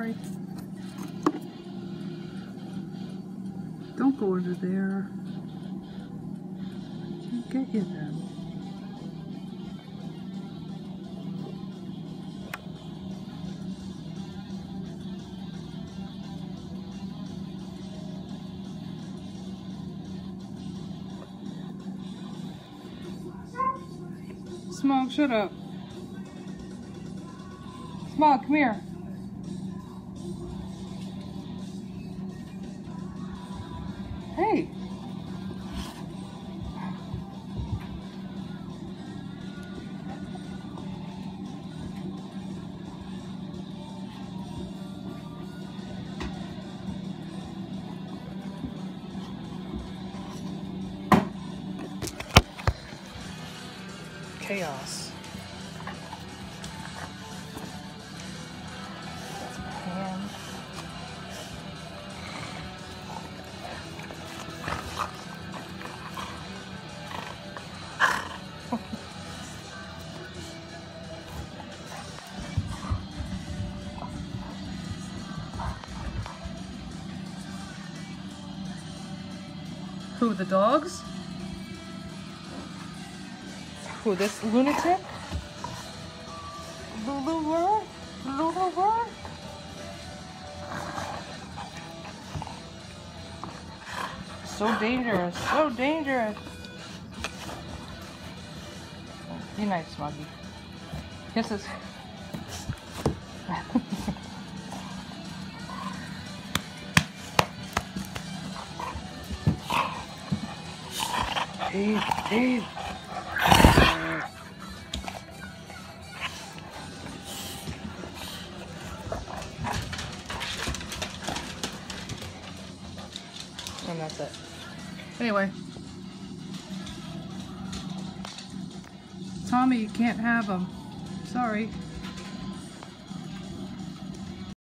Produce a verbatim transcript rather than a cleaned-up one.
Sorry. Don't go under there. I'll get you then. Smog, shut up. Smog, come here. Hey. Chaos. Hand. Who, the dogs? Who, this lunatic? Lulu bird? Lulu bird? So dangerous, so dangerous. Be nice, Smoggy. Kisses. Dave, Dave. And that's it. Anyway. Tommy, you can't have them. Sorry.